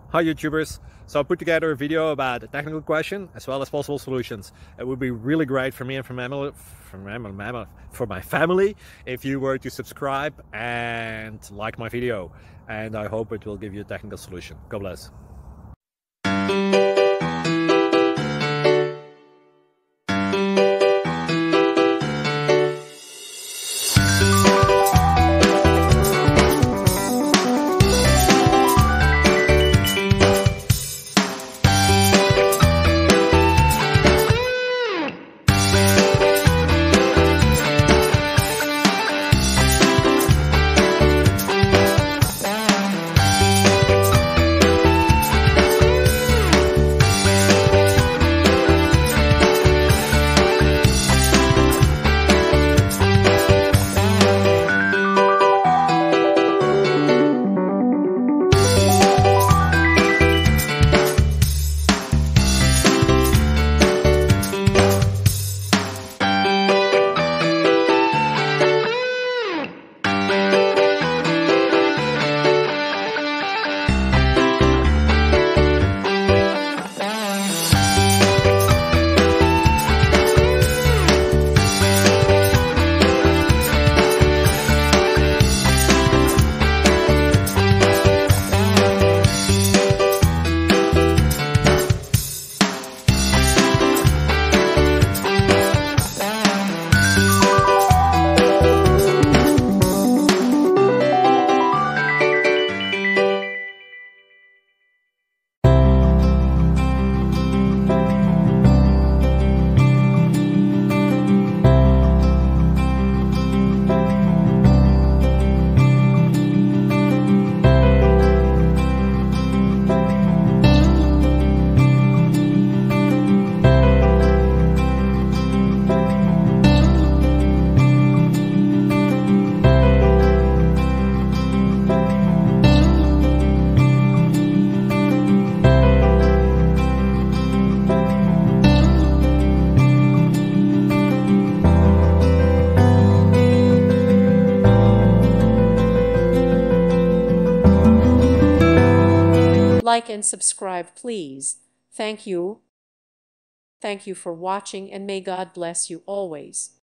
Hi YouTubers! So I put together a video about a technical question as well as possible solutions. It would be really great for me and for my family if you were to subscribe and like my video, and I hope it will give you a technical solution. God bless. Like and subscribe, please. Thank you. Thank you for watching, and may God bless you always.